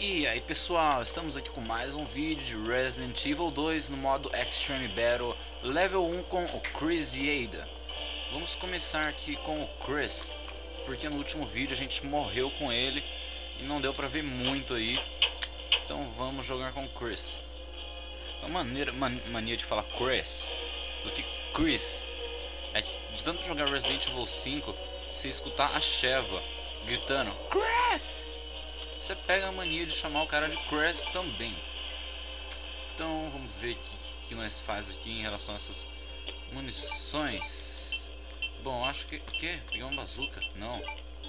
E aí pessoal, estamos aqui com mais um vídeo de Resident Evil 2 no modo Extreme Battle Level 1 com o Chris e Ada. Vamos começar aqui com o Chris, porque no último vídeo a gente morreu com ele e não deu pra ver muito aí. Então vamos jogar com o Chris. Uma mania de falar Chris do que Chris é que de tanto jogar Resident Evil 5, você escutar a Sheva gritando Chris, você pega a mania de chamar o cara de Chris também. Então vamos ver o que nós faz aqui em relação a essas munições. Bom, acho que... O que? Peguei uma bazuca? Não.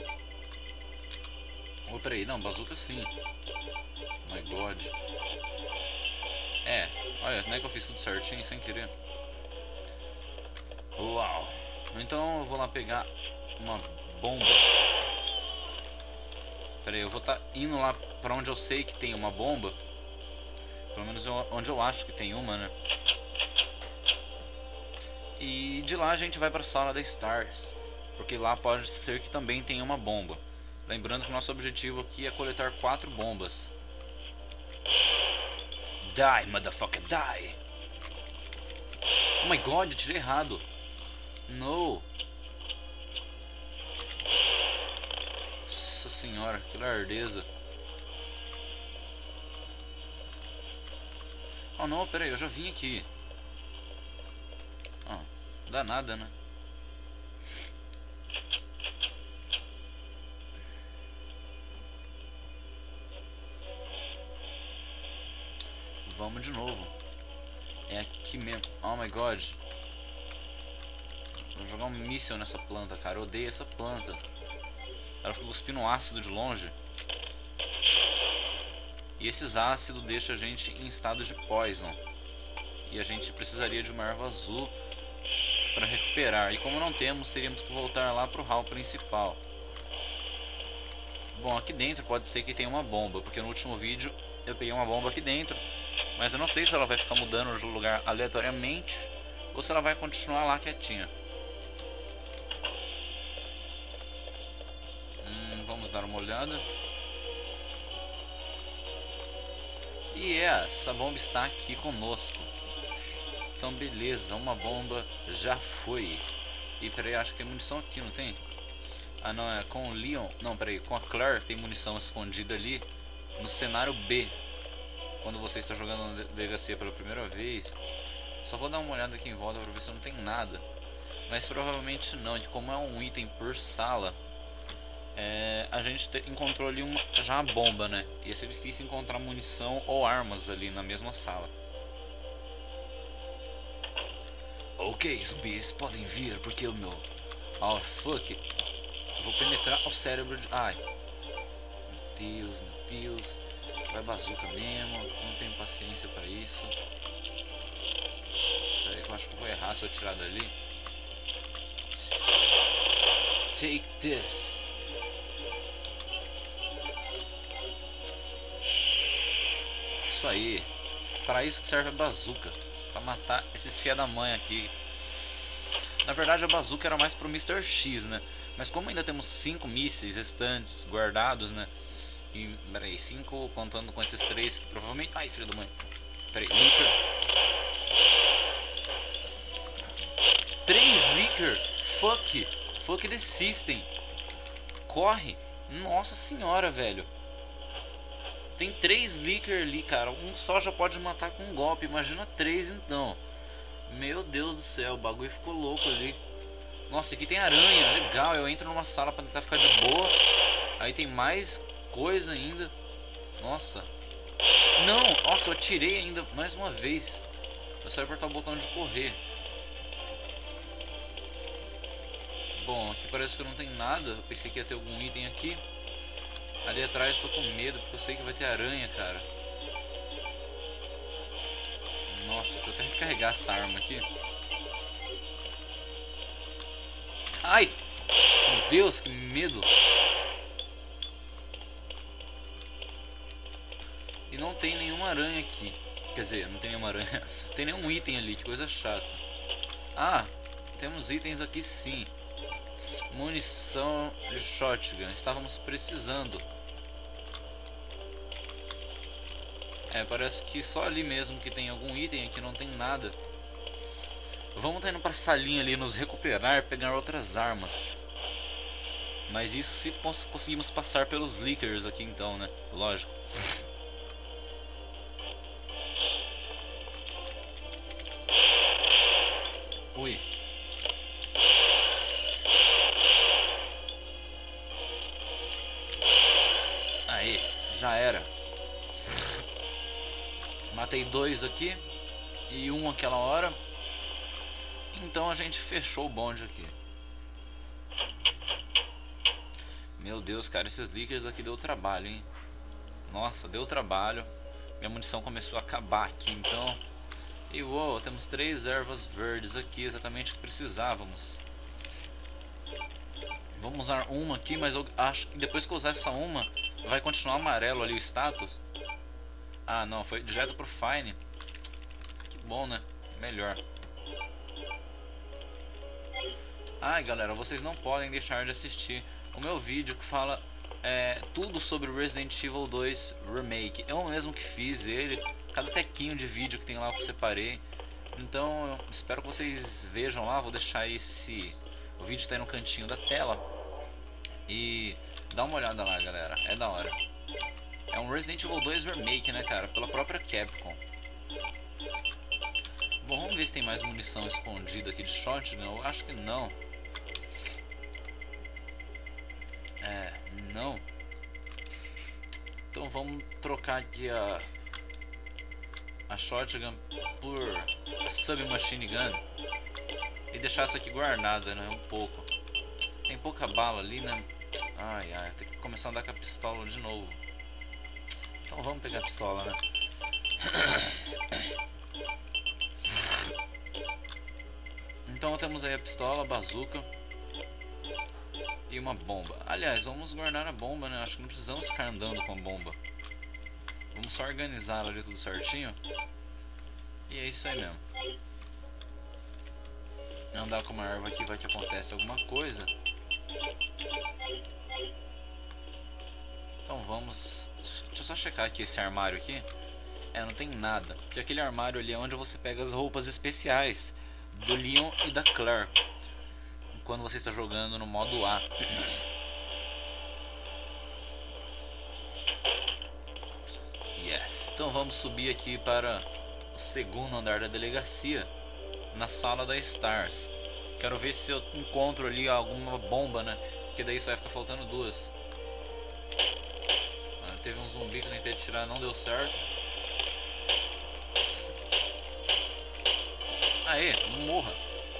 Oh, peraí, não, bazuca sim. My god. É, olha, não é que eu fiz tudo certinho sem querer. Uau. Então eu vou lá pegar uma bomba. Pera aí, eu vou estar indo lá pra onde eu sei que tem uma bomba. Pelo menos onde eu acho que tem uma, né? E de lá a gente vai pra sala da Stars, porque lá pode ser que também tenha uma bomba. Lembrando que o nosso objetivo aqui é coletar 4 bombas. Die, motherfucker, die! Oh my god, eu tirei errado. No! Nossa senhora, que lerdeza. Oh não, pera aí, eu já vim aqui. Oh, não dá nada, né? Vamos de novo. É aqui mesmo. Oh my god. Vou jogar um míssil nessa planta, cara. Eu odeio essa planta. Ela fica cuspindo ácido de longe. E esses ácidos deixam a gente em estado de poison. E a gente precisaria de uma erva azul para recuperar. E como não temos, teríamos que voltar lá pro hall principal. Bom, aqui dentro pode ser que tenha uma bomba, porque no último vídeo eu peguei uma bomba aqui dentro. Mas eu não sei se ela vai ficar mudando de lugar aleatoriamente ou se ela vai continuar lá quietinha. Vamos dar uma olhada. E essa bomba está aqui conosco. Então beleza, uma bomba já foi. E peraí, acho que tem munição aqui, não tem? Ah não, é com o Leon. Não, peraí, com a Claire tem munição escondida ali no cenário B. Quando você está jogando na delegacia pela primeira vez. Só vou dar uma olhada aqui em volta para ver se não tem nada. Mas provavelmente não, e como é um item por sala, a gente encontrou ali já a bomba, né? Ia ser difícil encontrar munição ou armas ali na mesma sala. Ok, zumbis, podem vir, porque o meu... Oh, fuck. Eu vou penetrar o cérebro de... Ai. Meu Deus. Vai bazuca mesmo, não tenho paciência pra isso. Peraí que eu acho que eu vou errar se eu tirar dali. Take this. Isso aí. Para isso que serve a bazuca. Pra matar esses filha da mãe aqui. Na verdade a bazuca era mais pro Mr. X, né? Mas como ainda temos 5 mísseis restantes guardados, né? E, peraí, 5 contando com esses 3 que provavelmente... Ai, filho da mãe. Peraí, Licker. 3 Licker. Fuck the system. Corre. Nossa senhora, velho. Tem 3 Licker ali, cara. Um só já pode matar com um golpe. Imagina 3 então. Meu Deus do céu, o bagulho ficou louco ali. Nossa, aqui tem aranha. Legal, eu entro numa sala pra tentar ficar de boa. Aí tem mais coisa ainda. Nossa. Não, nossa, eu atirei ainda mais uma vez. Eu só apertar o botão de correr. Bom, aqui parece que não tem nada. Eu pensei que ia ter algum item aqui. Ali atrás eu tô com medo, porque eu sei que vai ter aranha, cara. Nossa, deixa eu até recarregar essa arma aqui. Ai! Meu Deus, que medo! E não tem nenhuma aranha aqui. Quer dizer, não tem nenhuma aranha. Não tem nenhum item ali, que coisa chata. Ah, temos itens aqui sim. Munição de shotgun. Estávamos precisando. É, parece que só ali mesmo que tem algum item, aqui não tem nada. Vamos estar indo pra salinha ali, nos recuperar, pegar outras armas. Mas isso se conseguimos passar pelos leakers aqui então, né? Lógico. Ui. Aí, já era. Matei 2 aqui e 1 aquela hora. Então a gente fechou o bonde aqui. Meu Deus, cara, esses leakers aqui deu trabalho, hein? Nossa, deu trabalho. Minha munição começou a acabar aqui, então. E uou, temos 3 ervas verdes aqui, exatamente o que precisávamos. Vamos usar uma aqui, mas eu acho que depois que eu usar essa uma, vai continuar amarelo ali o status. Ah, não, foi direto pro Fine. Que bom, né? Melhor. Ai, galera, vocês não podem deixar de assistir o meu vídeo que fala tudo sobre o Resident Evil 2 Remake. Eu mesmo que fiz ele, cada tequinho de vídeo que tem lá que eu separei. Então, eu espero que vocês vejam lá. Vou deixar o vídeo tá aí no cantinho da tela. E dá uma olhada lá, galera, é da hora. É um Resident Evil 2 Remake, né, cara, pela própria Capcom. Bom, vamos ver se tem mais munição escondida aqui de shotgun. Eu acho que não. Não. Então vamos trocar aqui a shotgun por a submachine gun e deixar essa aqui guardada, né, um pouco. Tem pouca bala ali, né? Ai, ai, tem que começar a andar com a pistola de novo. Então vamos pegar a pistola, né? Então temos aí a pistola, a bazuca e uma bomba. Aliás, vamos guardar a bomba, né? Acho que não precisamos ficar andando com a bomba. Vamos só organizar ela ali tudo certinho. E é isso aí mesmo. Andar com uma erva aqui vai que acontece alguma coisa. Então vamos... Deixa eu só checar aqui esse armário aqui. Não tem nada. Porque aquele armário ali é onde você pega as roupas especiais do Leon e da Claire quando você está jogando no modo A. Yes. Então vamos subir aqui para o segundo andar da delegacia, na sala da Stars. Quero ver se eu encontro ali alguma bomba, né? Porque daí só vai ficar faltando 2. Teve um zumbi que eu tentei tirar, não deu certo. Aê, não morra.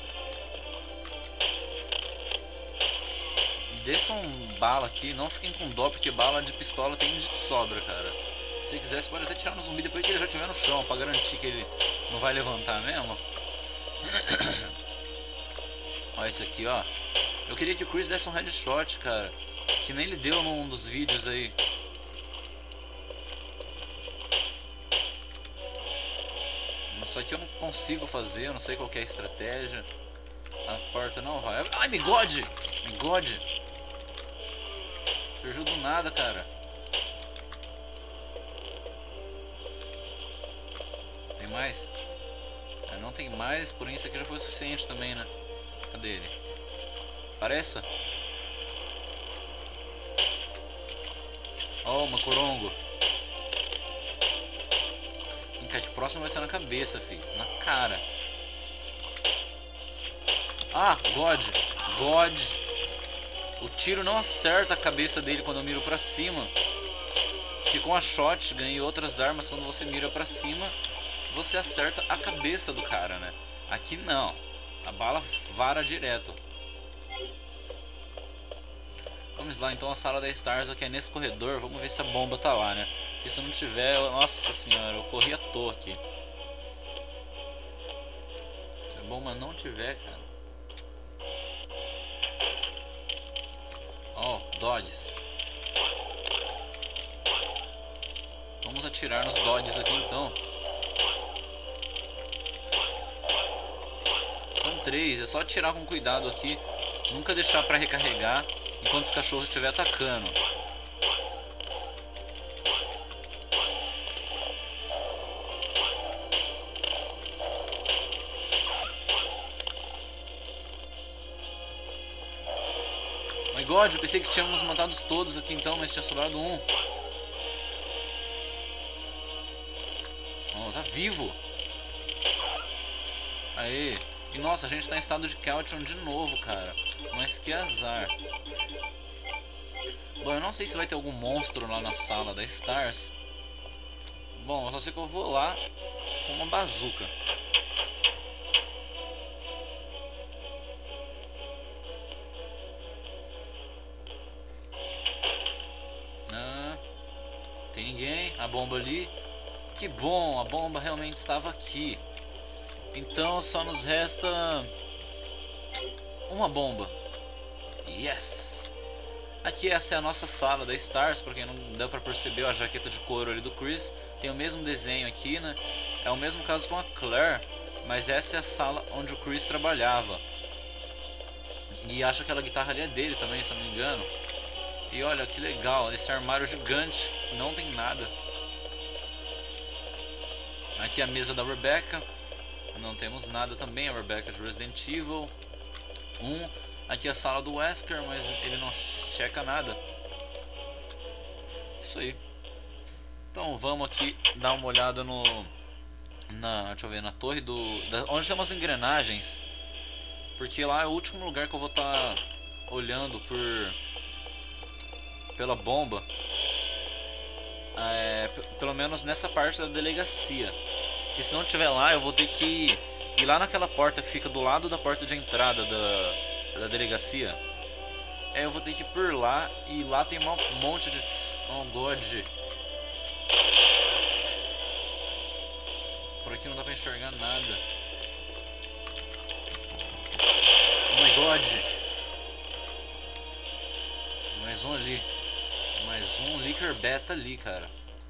Desçam bala aqui, não fiquem com dó, porque bala de pistola tem de sobra, cara. Se quiser, você pode até tirar no zumbi depois que ele já estiver no chão, pra garantir que ele não vai levantar mesmo. Olha isso aqui, ó. Eu queria que o Chris desse um headshot, cara, que nem ele deu num dos vídeos aí. Só que eu não consigo fazer, eu não sei qual que é a estratégia. A porta não vai. Ai, bigode! Bigode! Surgiu do nada, cara. Tem mais? Não tem mais, porém isso aqui já foi o suficiente também, né? Cadê ele? Apareça! Oh, Macorongo! Que o próximo vai ser na cabeça, filho. Na cara. Ah, God. God. O tiro não acerta a cabeça dele quando eu miro pra cima. Que com a shotgun e outras armas, quando você mira pra cima, você acerta a cabeça do cara, né? Aqui não. A bala vara direto. Vamos lá, então a sala da Stars aqui é nesse corredor. Vamos ver se a bomba tá lá, né? Porque se não tiver, nossa senhora, eu corri à toa aqui. Se a bomba não tiver, cara. Ó, dodges. Vamos atirar nos dodges aqui então. São 3, é só atirar com cuidado aqui. Nunca deixar pra recarregar enquanto os cachorros estiver atacando. My God, eu pensei que tínhamos matado todos aqui então, mas tinha sobrado um. Oh, tá vivo. Aê. E nossa, a gente tá em estado de Caution de novo, cara. Mas que azar. Bom, eu não sei se vai ter algum monstro lá na sala da Stars. Bom, eu só sei que eu vou lá com uma bazuca. Ah, tem ninguém? A bomba ali. Que bom, a bomba realmente estava aqui. Então só nos resta uma bomba. Yes! Aqui essa é a nossa sala da Stars, pra quem não deu pra perceber, a jaqueta de couro ali do Chris. Tem o mesmo desenho aqui, né? É o mesmo caso com a Claire, mas essa é a sala onde o Chris trabalhava. E acho que aquela guitarra ali é dele também, se eu não me engano. E olha que legal, esse armário gigante, não tem nada. Aqui a mesa da Rebecca. Não temos nada também, a Rebecca de Resident Evil 1. Aqui a sala do Wesker, mas ele não checa nada. Isso aí. Então vamos aqui dar uma olhada deixa eu ver, na torre onde tem umas engrenagens. Porque lá é o último lugar que eu vou estar olhando pela bomba. Pelo menos nessa parte da delegacia. E se não tiver lá, eu vou ter que ir lá naquela porta que fica do lado da porta de entrada da delegacia. Eu vou ter que ir por lá. E lá tem um monte de... Oh God. Por aqui não dá pra enxergar nada. Oh my God. Mais um ali. Mais um Licker Beta ali, cara.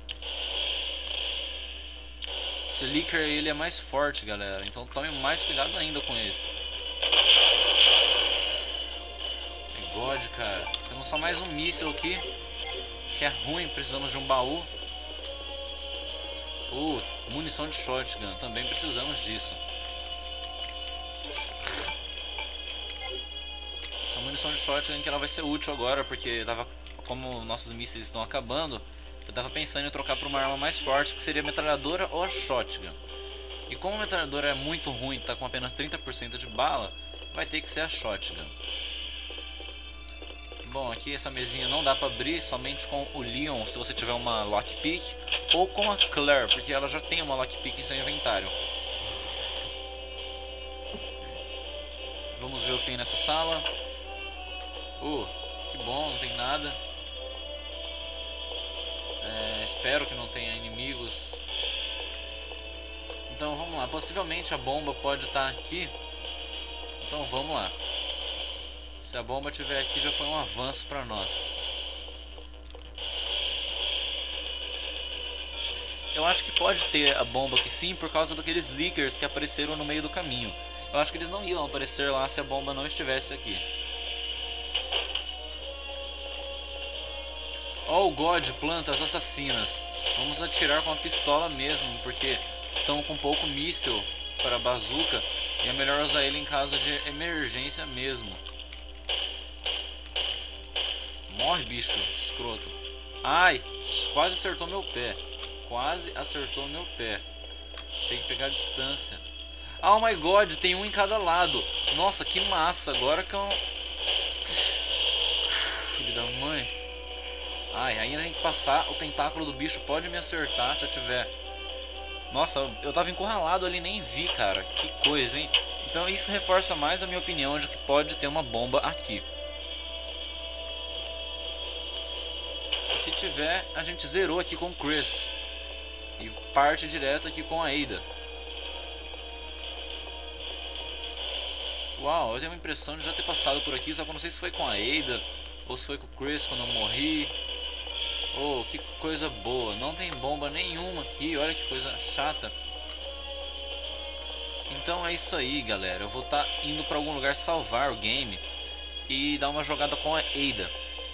Esse Licker ele é mais forte, galera. Então tome mais cuidado ainda com ele. My God, cara. Temos só mais um míssil aqui. Que é ruim, precisamos de um baú. Munição de shotgun. Também precisamos disso. Essa munição de shotgun que ela vai ser útil agora, porque como nossos mísseis estão acabando, eu tava pensando em trocar por uma arma mais forte, que seria a metralhadora ou a shotgun. E como a metralhadora é muito ruim, tá com apenas 30% de bala, vai ter que ser a shotgun. Bom, aqui essa mesinha não dá pra abrir, somente com o Leon, se você tiver uma lockpick, ou com a Claire, porque ela já tem uma lockpick em seu inventário. Vamos ver o que tem nessa sala. Que bom, não tem nada. Espero que não tenha inimigos. Então vamos lá, possivelmente a bomba pode estar aqui. Então vamos lá. Se a bomba estiver aqui já foi um avanço para nós. Eu acho que pode ter a bomba aqui sim, por causa daqueles leakers que apareceram no meio do caminho. Eu acho que eles não iam aparecer lá se a bomba não estivesse aqui. Oh God, plantas assassinas. Vamos atirar com a pistola mesmo, porque estão com pouco míssil para a bazuca. E é melhor usar ele em caso de emergência mesmo. Morre, bicho escroto. Ai, quase acertou meu pé. Quase acertou meu pé. Tem que pegar a distância. Oh my God, tem um em cada lado. Nossa, que massa. Agora que eu... Filho da mãe. Ai, ainda tem que passar. O tentáculo do bicho pode me acertar se eu tiver... Nossa, eu tava encurralado ali, nem vi, cara. Que coisa, hein? Então isso reforça mais a minha opinião de que pode ter uma bomba aqui. E se tiver, a gente zerou aqui com o Chris. E parte direto aqui com a Ada. Uau, eu tenho a impressão de já ter passado por aqui, só que eu não sei se foi com a Ada ou se foi com o Chris quando eu morri. Oh, que coisa boa. Não tem bomba nenhuma aqui. Olha que coisa chata. Então é isso aí, galera. Eu vou estar indo para algum lugar salvar o game e dar uma jogada com a Ada.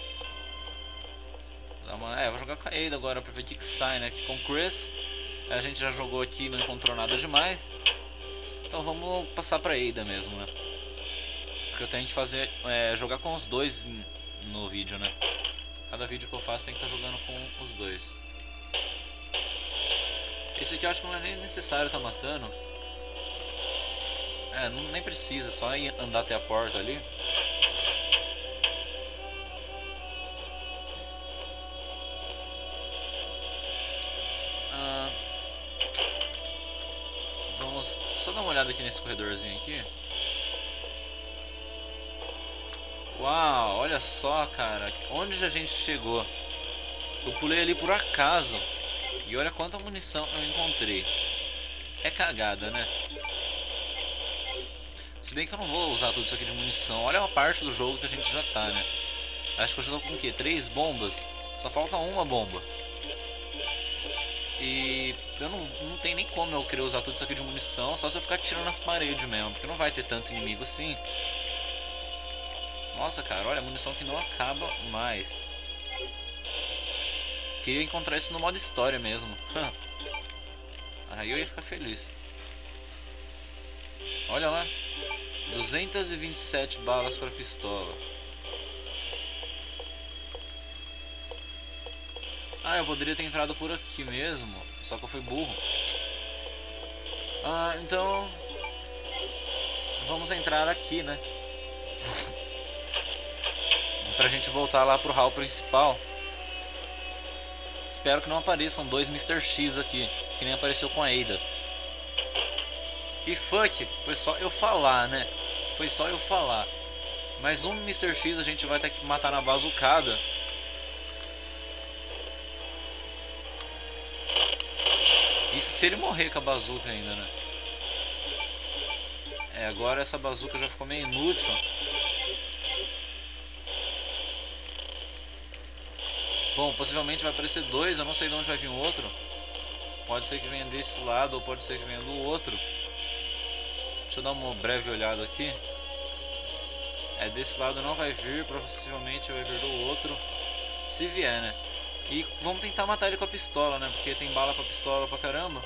Vou jogar com a Ada agora para ver o que sai, né? Que com o Chris a gente já jogou aqui, não encontrou nada demais. Então vamos passar para Ada mesmo, né? O que eu tenho que fazer é jogar com os dois no vídeo, né? Cada vídeo que eu faço tem que estar jogando com os dois. Esse aqui eu acho que não é nem necessário estar matando. É, nem precisa, só ir andar até a porta ali. Vamos só dar uma olhada aqui nesse corredorzinho aqui. Uau, olha só, cara, onde a gente chegou. Eu pulei ali por acaso. E olha quanta munição eu encontrei. É cagada, né? Se bem que eu não vou usar tudo isso aqui de munição. Olha uma parte do jogo que a gente já tá, né? Acho que eu já tô com o quê? 3 bombas? Só falta uma bomba. E eu não tem nem como eu querer usar tudo isso aqui de munição. Só se eu ficar tirando as paredes mesmo. Porque não vai ter tanto inimigo assim. Nossa, cara, olha, munição que não acaba mais. Queria encontrar isso no modo história mesmo. Aí eu ia ficar feliz. Olha lá, 227 balas para pistola. Ah, eu poderia ter entrado por aqui mesmo, só que eu fui burro. Então vamos entrar aqui, né? Pra gente voltar lá pro hall principal. Espero que não apareçam dois Mr. X aqui, que nem apareceu com a Ada. E fuck, foi só eu falar, né? Foi só eu falar. Mas um Mr. X a gente vai ter que matar na bazucada. Isso se ele morrer com a bazuca ainda, né? É, agora essa bazuca já ficou meio inútil. Bom, possivelmente vai aparecer dois, eu não sei de onde vai vir o outro. Pode ser que venha desse lado ou pode ser que venha do outro. Deixa eu dar uma breve olhada aqui. É, desse lado não vai vir, possivelmente vai vir do outro. Se vier, né? E vamos tentar matar ele com a pistola, né? Porque tem bala com a pistola pra caramba.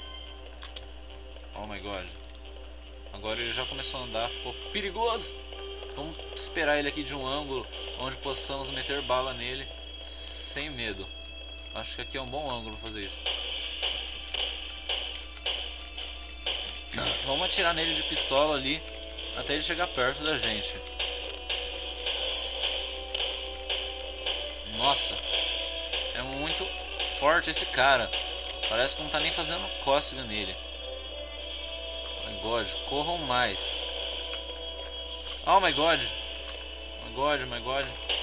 Oh my god. Agora ele já começou a andar, ficou perigoso. Vamos esperar ele aqui de um ângulo onde possamos meter bala nele sem medo. Acho que aqui é um bom ângulo pra fazer isso. Vamos atirar nele de pistola ali até ele chegar perto da gente. Nossa, é muito forte esse cara. Parece que não tá nem fazendo cócega nele. My god, corram mais. Oh my god. My god, my god.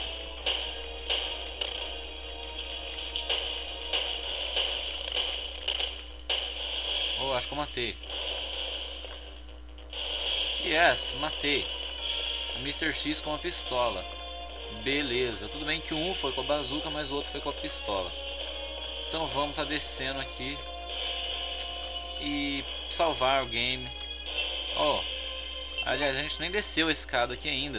Oh, acho que eu matei. Yes, matei. O Mr. X com a pistola. Beleza, tudo bem que um foi com a bazuca, mas o outro foi com a pistola. Então vamos tá descendo aqui e salvar o game. Oh, aliás, a gente nem desceu a escada aqui ainda.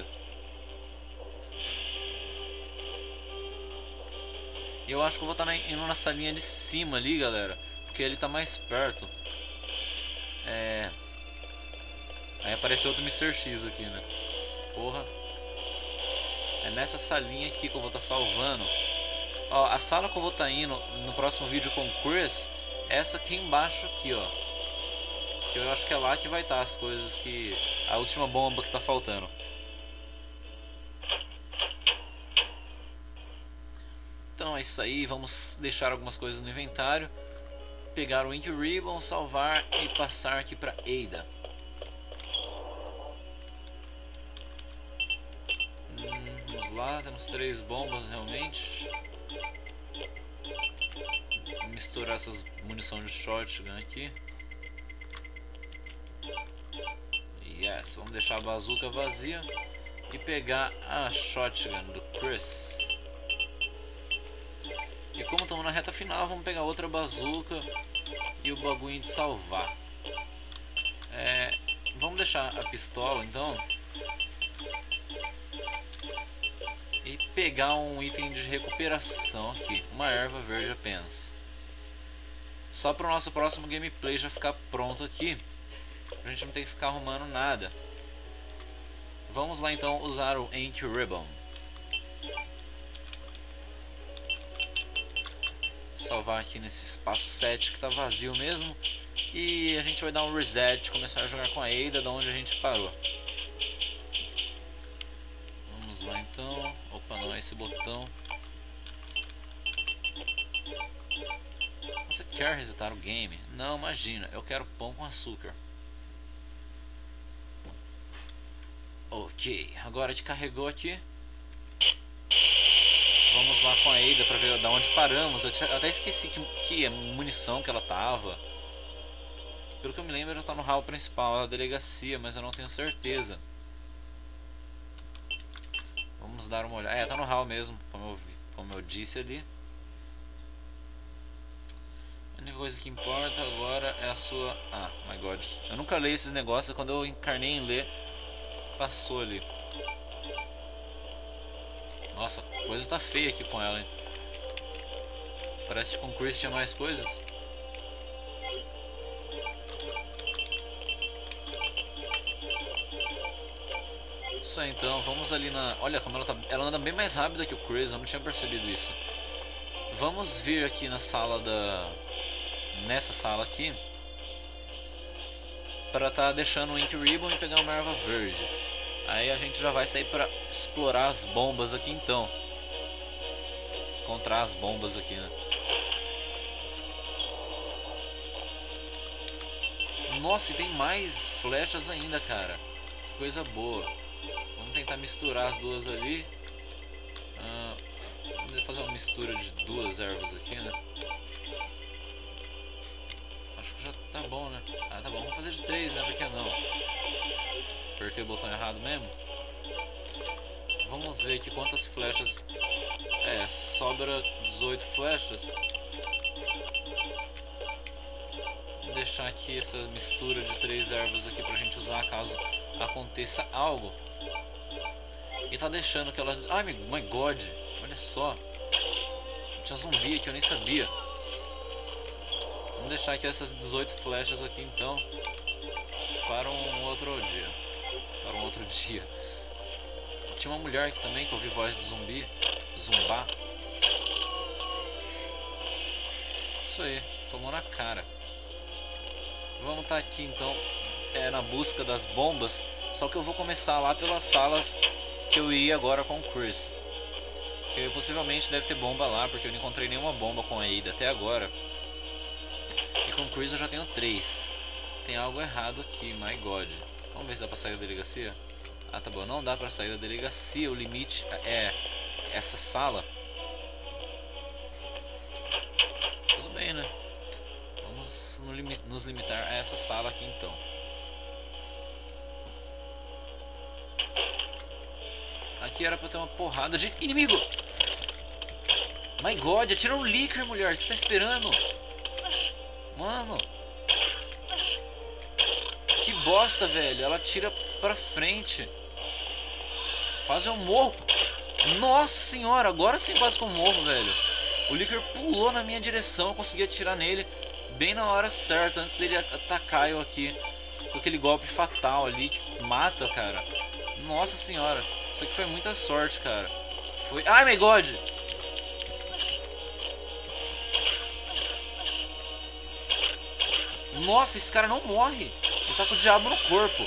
Eu acho que eu vou estar indo na salinha de cima ali, galera, porque ele tá mais perto. Aí apareceu outro Mr. X aqui, né? Porra. É nessa salinha aqui que eu vou estar salvando. Ó, a sala que eu vou estar indo no próximo vídeo com o Chris é essa aqui embaixo aqui, ó. Que eu acho que é lá que vai estar as coisas que... a última bomba que tá faltando. Então é isso aí, vamos deixar algumas coisas no inventário. Pegar o Ink Ribbon, salvar e passar aqui pra Ada. Vamos lá, temos 3 bombas realmente. Vou misturar essas munição de shotgun aqui. Yes, vamos deixar a bazuca vazia e pegar a shotgun do Chris. E como estamos na reta final, vamos pegar outra bazuca e o bagulho de salvar. Vamos deixar a pistola então e pegar um item de recuperação aqui, uma erva verde apenas. Só para o nosso próximo gameplay já ficar pronto aqui, pra gente não ter que ficar arrumando nada. Vamos lá então usar o Ink Ribbon. salvar aqui nesse espaço 7 que tá vazio mesmo. E a gente vai dar um reset, começar a jogar com a Ada da onde a gente parou. Vamos lá então. Opa, não é esse botão. Você quer resetar o game? Não, imagina, eu quero pão com açúcar. Ok, agora te carregou aqui. Vamos lá com a Ada pra ver da onde paramos. Eu até esqueci que munição que ela tava. Pelo que eu me lembro, ela tá no hall principal, a delegacia, mas eu não tenho certeza. Vamos dar uma olhada. É, tá no hall mesmo, como eu disse ali. A única coisa que importa agora é a sua... Ah, my god. Eu nunca leio esses negócios, quando eu encarnei em ler, passou ali. Nossa, a coisa tá feia aqui com ela, hein? Parece que com o Chris tinha mais coisas. Isso aí, então, vamos ali na... Olha como ela tá... Ela anda bem mais rápida que o Chris, eu não tinha percebido isso. Vamos vir aqui na sala da... Nessa sala aqui, para tá deixando o Ink Ribbon e pegar uma erva verde. Aí a gente já vai sair para explorar as bombas aqui então. Encontrar as bombas aqui, né? Nossa, e tem mais flechas ainda, cara. Que coisa boa. Vamos tentar misturar as duas ali. Vamos fazer uma mistura de duas ervas aqui, né? Acho que já tá bom, né? Ah, tá bom. Vamos fazer de 3, né? Por que não? Apertei o botão errado mesmo. Vamos ver aqui quantas flechas. É, sobra 18 flechas. Vou deixar aqui essa mistura de 3 ervas aqui pra gente usar caso aconteça algo. E tá deixando que elas... Ai, my god, olha só. Tinha zumbi aqui, eu nem sabia. Vamos deixar aqui essas 18 flechas aqui então para um outro dia. Para um outro dia. Tinha uma mulher aqui também que eu ouvi voz de zumbi. Zumbar. Isso aí, tomou na cara. Vamos estar aqui então na busca das bombas. Só que eu vou começar lá pelas salas que eu iria agora com o Chris. Que possivelmente deve ter bomba lá, porque eu não encontrei nenhuma bomba com a Ada até agora. E com o Chris eu já tenho 3. Tem algo errado aqui, my god. Vamos ver se dá pra sair da delegacia. Ah, tá bom, não dá pra sair da delegacia. O limite é essa sala. Tudo bem, né? Vamos nos limitar a essa sala aqui então. Aqui era pra ter uma porrada de inimigo. My god, atira um Licker, mulher. O que você tá esperando? Mano, que bosta, velho. Ela tira pra frente. Quase eu morro. Nossa senhora, agora sim quase que eu morro, velho. O Licker pulou na minha direção. Eu consegui atirar nele bem na hora certa, antes dele atacar eu aqui com aquele golpe fatal ali que mata, cara. Nossa senhora, isso aqui foi muita sorte, cara. Foi... Ai, my god. Nossa, esse cara não morre. Ele tá com o diabo no corpo.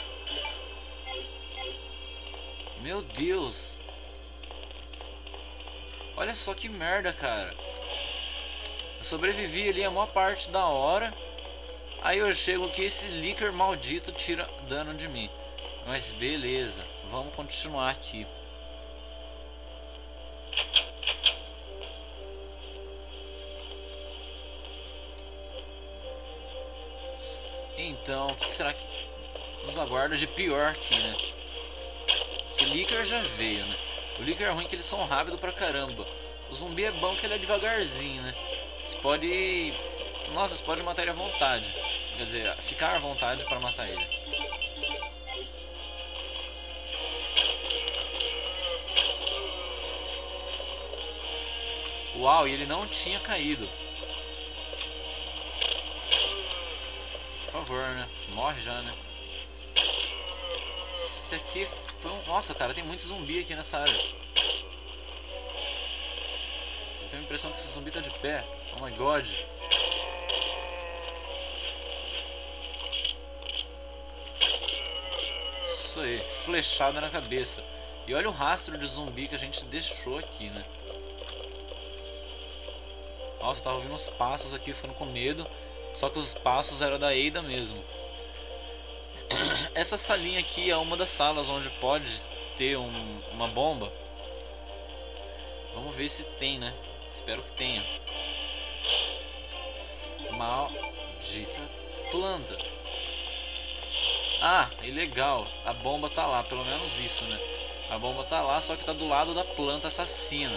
Meu Deus. Olha só que merda, cara. Eu sobrevivi ali a maior parte da hora. Aí eu chego aqui, esse Licker maldito tira dano de mim. Mas beleza, vamos continuar aqui. Então, o que será que nos aguarda de pior aqui, né? Que Licker já veio, né? O Licker é ruim que eles são rápidos pra caramba. O zumbi é bom que ele é devagarzinho, né? Você pode... Nossa, você pode matar ele à vontade. Quer dizer, ficar à vontade para matar ele. Uau, e ele não tinha caído. Por favor, né? Morre já, né? Esse aqui foi um... Nossa, cara, tem muito zumbi aqui nessa área. Eu tenho a impressão que esse zumbi tá de pé. Oh my god. Isso aí, flechada na cabeça. E olha o rastro de zumbi que a gente deixou aqui, né? Nossa, eu tava ouvindo uns passos aqui, ficando com medo. Só que os passos eram da Ada mesmo. Essa salinha aqui é uma das salas onde pode ter uma bomba. Vamos ver se tem, né? Espero que tenha. Maldita planta. Ah, e legal. A bomba tá lá, pelo menos isso, né? A bomba tá lá, só que tá do lado da planta assassina.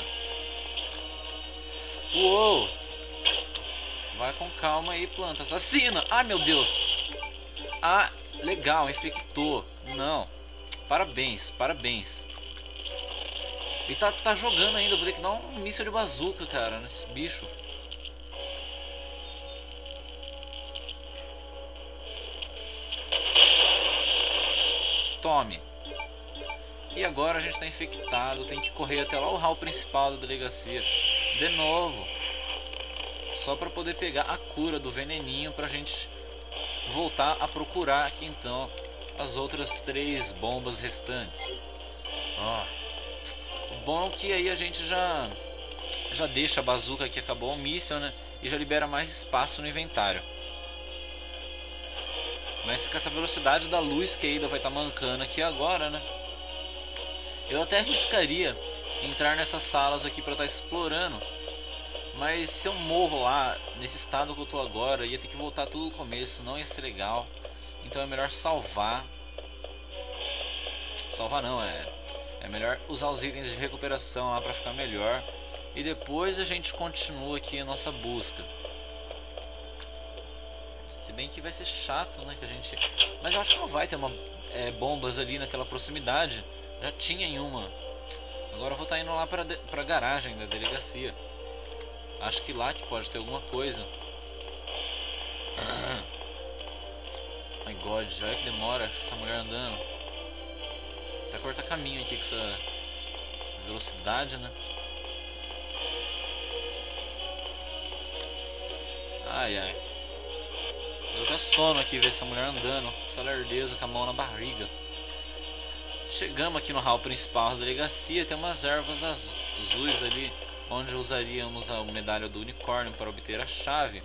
Uou! Vai com calma aí, planta assassina. Ai, meu Deus. Ah, legal, infectou. Não. Parabéns, parabéns. E tá jogando ainda. Vou ter que dar um míssil de bazuca, cara, nesse bicho. Tome. E agora a gente tá infectado. Tem que correr até lá o hall principal da delegacia. De novo. Só pra poder pegar a cura do veneninho pra gente voltar a procurar aqui então as outras 3 bombas restantes. O bom é que aí a gente já deixa a bazuca que acabou o míssil, né? E já libera mais espaço no inventário. Mas com essa velocidade da luz que a Ada vai estar mancando aqui agora, né? Eu até arriscaria entrar nessas salas aqui pra estar explorando. Mas se eu morro lá, nesse estado que eu tô agora, ia ter que voltar tudo do começo, não ia ser legal. Então é melhor salvar. Salvar não, é melhor usar os itens de recuperação lá pra ficar melhor. E depois a gente continua aqui a nossa busca. Se bem que vai ser chato, né, que a gente... Mas eu acho que não vai ter bombas ali naquela proximidade. Já tinha em uma. Agora eu vou estar indo lá pra garagem da delegacia. Acho que lá que pode ter alguma coisa. My god, olha que demora essa mulher andando. Até cortar caminho aqui com essa velocidade, né? Ai ai. Eu tô sono aqui ver essa mulher andando com essa lerdeza, com a mão na barriga. Chegamos aqui no hall principal da delegacia. Tem umas ervas azuis ali, onde usaríamos a medalha do unicórnio para obter a chave.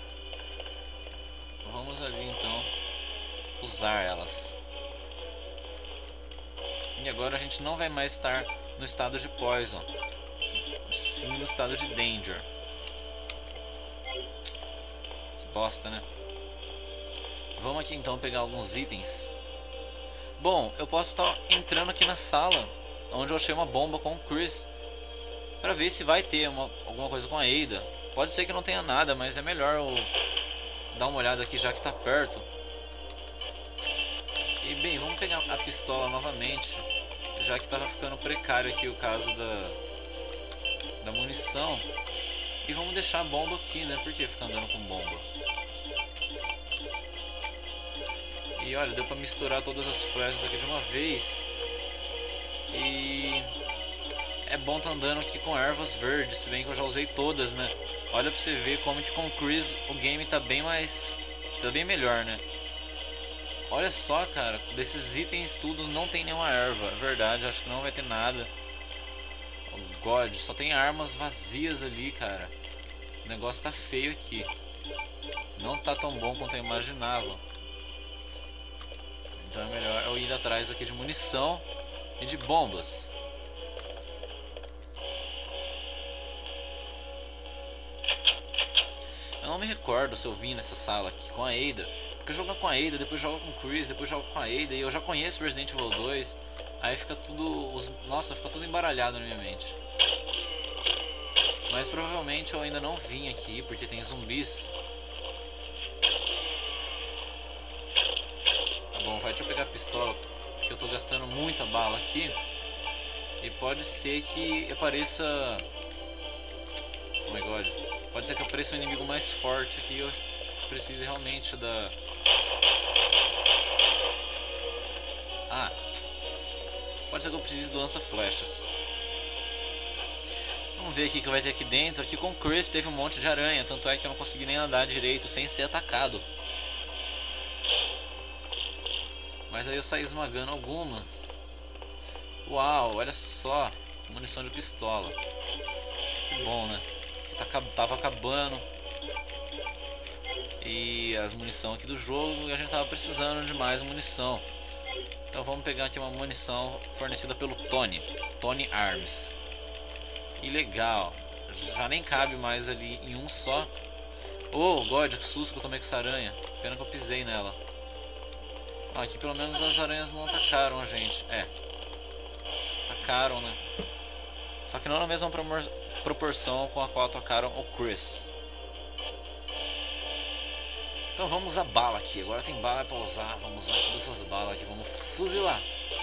Vamos ali então usar elas. E agora a gente não vai mais estar no estado de Poison, sim no estado de Danger. Que bosta, né? Vamos aqui então pegar alguns itens. Bom, eu posso estar entrando aqui na sala onde eu achei uma bomba com o Chris, pra ver se vai ter alguma coisa com a Ada. Pode ser que não tenha nada, mas é melhor eu dar uma olhada aqui já que tá perto. E bem, vamos pegar a pistola novamente, já que tava ficando precário aqui o caso da munição. E vamos deixar a bomba aqui, né? Por que ficar andando com bomba? E olha, deu pra misturar todas as flechas aqui de uma vez. E é bom tá andando aqui com ervas verdes, se bem que eu já usei todas, né? Olha pra você ver como que com o Chris o game tá bem melhor, né? Olha só, cara, desses itens tudo não tem nenhuma erva. É verdade, acho que não vai ter nada. Oh god, só tem armas vazias ali, cara. O negócio tá feio aqui. Não tá tão bom quanto eu imaginava. Então é melhor eu ir atrás aqui de munição e de bombas. Eu não me recordo se eu vim nessa sala aqui com a Ada, porque joga com a Ada, depois joga com o Chris, depois joga com a Ada, e eu já conheço Resident Evil 2. Aí fica tudo... Nossa, fica tudo embaralhado na minha mente. Mas provavelmente eu ainda não vim aqui, porque tem zumbis. Tá bom, vai, deixa eu pegar a pistola, que eu tô gastando muita bala aqui. E pode ser que apareça... Oh my god. Pode ser que apareça um inimigo mais forte aqui e eu precise realmente da... Pode ser que eu precise do lança-flechas. Vamos ver aqui o que vai ter aqui dentro. Aqui com o Chris teve um monte de aranha, tanto é que eu não consegui nem andar direito sem ser atacado. Mas aí eu saí esmagando algumas. Uau, olha só, munição de pistola. Que bom, né? Tava acabando. E as munição aqui do jogo, e a gente tava precisando de mais munição. Então vamos pegar aqui uma munição fornecida pelo Tony Arms. E legal, já nem cabe mais ali em um só. Oh, God, que susto que eu tomei com essa aranha. Pena que eu pisei nela. Ah, aqui pelo menos as aranhas não atacaram a gente. Atacaram, né? Só que não na mesma proporção com a qual atacaram o Chris. Então vamos usar bala aqui. Agora tem bala pra usar. Vamos usar todas essas balas aqui. Vamos fuzilar.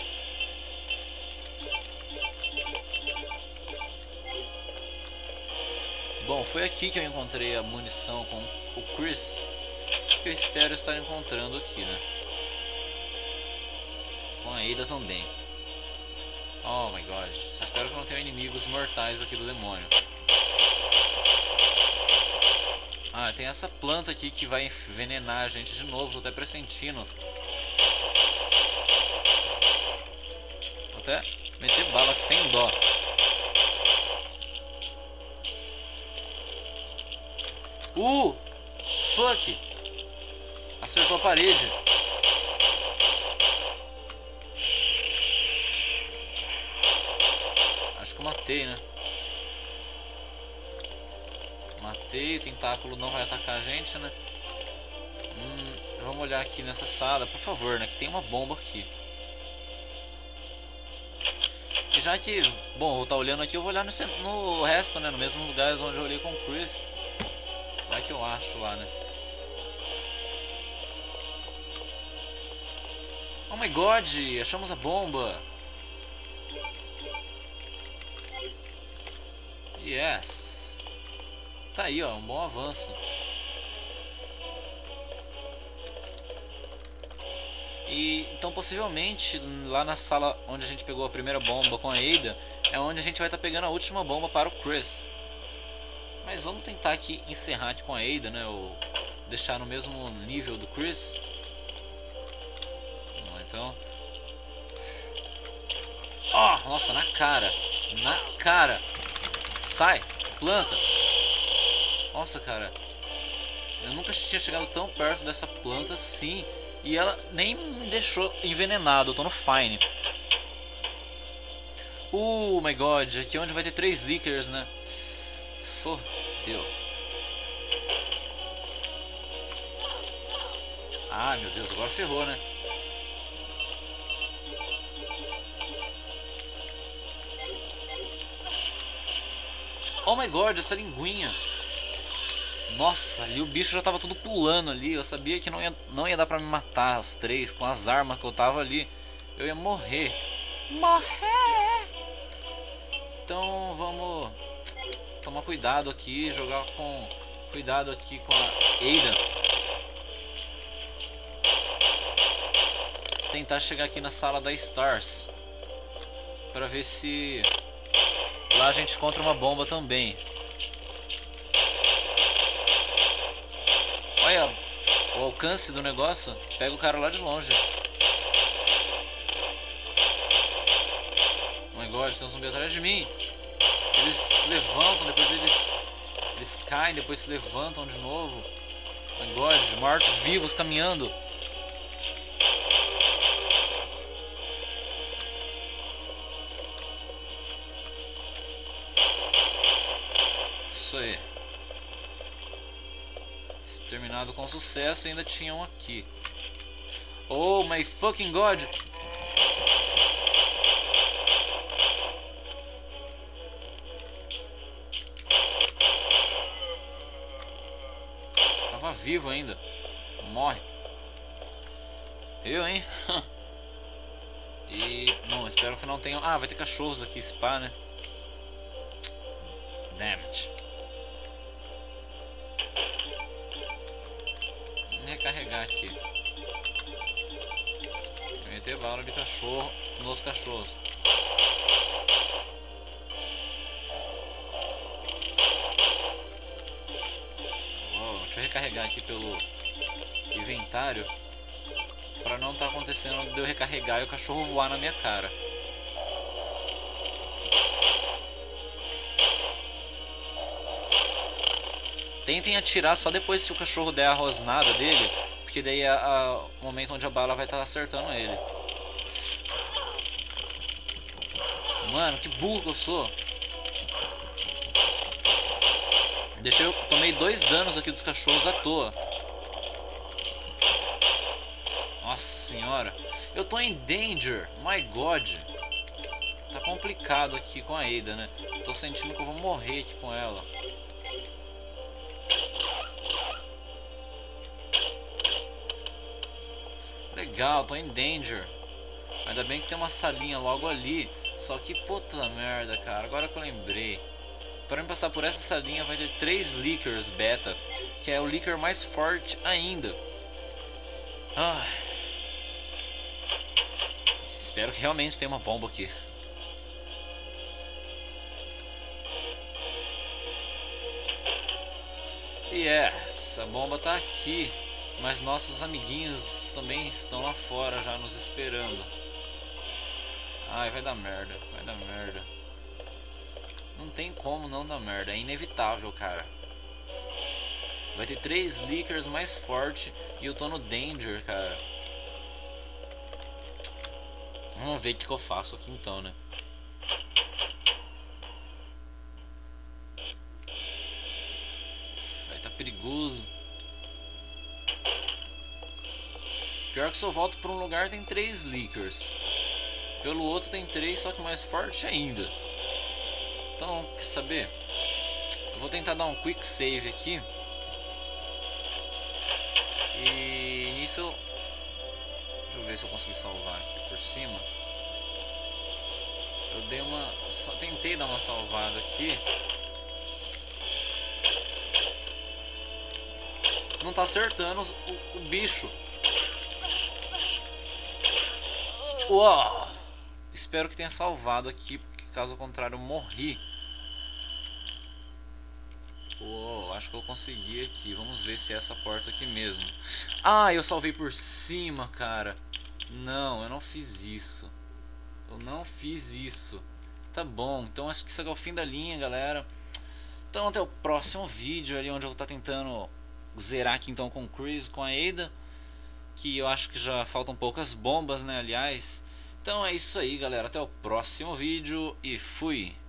Bom, foi aqui que eu encontrei a munição com o Chris. Que eu espero estar encontrando aqui, né? Com a Ada também. Oh my god. Só espero que não tenha inimigos mortais aqui do demônio. Ah, tem essa planta aqui que vai envenenar a gente de novo. Tô até pressentindo. Vou até meter bala aqui sem dó. Fuck! Acertou a parede. Acho que eu matei, né? Matei, o tentáculo não vai atacar a gente, né? Vamos olhar aqui nessa sala, por favor, né? Que tem uma bomba aqui. E já que, bom, eu vou estar olhando aqui, eu vou olhar no resto, né? No mesmo lugar onde eu olhei com o Chris. Vai que eu acho lá, né? Oh my god, achamos a bomba. Yes. Tá aí, ó, um bom avanço. E então possivelmente lá na sala onde a gente pegou a primeira bomba com a Ada é onde a gente vai estar pegando a última bomba para o Chris. Mas vamos tentar aqui encerrar aqui com a Ada, né? Ou deixar no mesmo nível do Chris. Então. Oh, nossa, na cara. Na cara. Sai, planta. Nossa, cara. Eu nunca tinha chegado tão perto dessa planta assim. E ela nem me deixou envenenado. Eu tô no fine. Oh my god. Aqui é onde vai ter 3 leakers, né? Fodeu. Ah, meu Deus. Agora ferrou, né? Oh my god. Essa linguinha. Nossa, ali o bicho já tava tudo pulando ali. Eu sabia que não ia dar pra me matar os 3 com as armas que eu tava ali. Eu ia morrer. Então vamos tomar cuidado aqui, jogar com cuidado aqui com a Ada. Tentar chegar aqui na sala da Stars pra ver se lá a gente encontra uma bomba também. Olha o alcance do negócio. Pega o cara lá de longe. Oh my god, tem um zumbi atrás de mim. Eles se levantam, depois eles caem, depois se levantam de novo. Oh my god, mortos vivos caminhando. Isso aí. Terminado com sucesso, ainda tinha um aqui. Oh my fucking god. Tava vivo ainda. Morre. Eu, hein? E, bom, espero que não tenham... Ah, vai ter cachorros aqui, spa, né? Damn it. Recarregar aqui. Meter bala de cachorro nos cachorros. recarregar aqui pelo inventário, pra não tá acontecendo de eu recarregar e o cachorro voar na minha cara. Tentem atirar só depois se o cachorro der a rosnada dele, porque daí é o momento onde a bala vai estar acertando ele. Mano, que burro que eu sou. Tomei 2 danos aqui dos cachorros à toa. Nossa senhora. Eu tô em danger. My God. Tá complicado aqui com a Ada, né? Tô sentindo que eu vou morrer aqui com ela. Legal, tô em danger. Ainda bem que tem uma salinha logo ali. Só que puta merda, cara. Agora que eu lembrei. Para me passar por essa salinha vai ter 3 Lickers Beta, que é o Licker mais forte ainda. Espero que realmente tenha uma bomba aqui. Yes, a bomba tá aqui, mas nossos amiguinhos também estão lá fora já nos esperando. Ai, vai dar merda, vai dar merda. Não tem como não dar merda, é inevitável, cara. Vai ter 3 Lickers mais forte e eu tô no danger, cara. Vamos ver o que eu faço aqui então, né? Vai tá perigoso. Pior que se eu volto pra um lugar tem 3 Lickers. Pelo outro tem 3, só que mais forte ainda. Então, quer saber? Eu vou tentar dar um quick save aqui. E nisso eu... Deixa eu ver se eu consegui salvar aqui por cima. Eu dei uma... Tentei dar uma salvada aqui. Não tá acertando o bicho. Uau! Espero que tenha salvado aqui, porque caso contrário eu morri. Uou, acho que eu consegui aqui. Vamos ver se é essa porta aqui mesmo. Ah, eu salvei por cima, cara. Não, eu não fiz isso. Eu não fiz isso. Tá bom, então acho que isso é o fim da linha, galera. Então até o próximo vídeo ali, onde eu vou estar tentando zerar aqui então com o Chris, com a Ada. Que eu acho que já faltam poucas bombas, né, aliás. Então é isso aí, galera. Até o próximo vídeo e fui!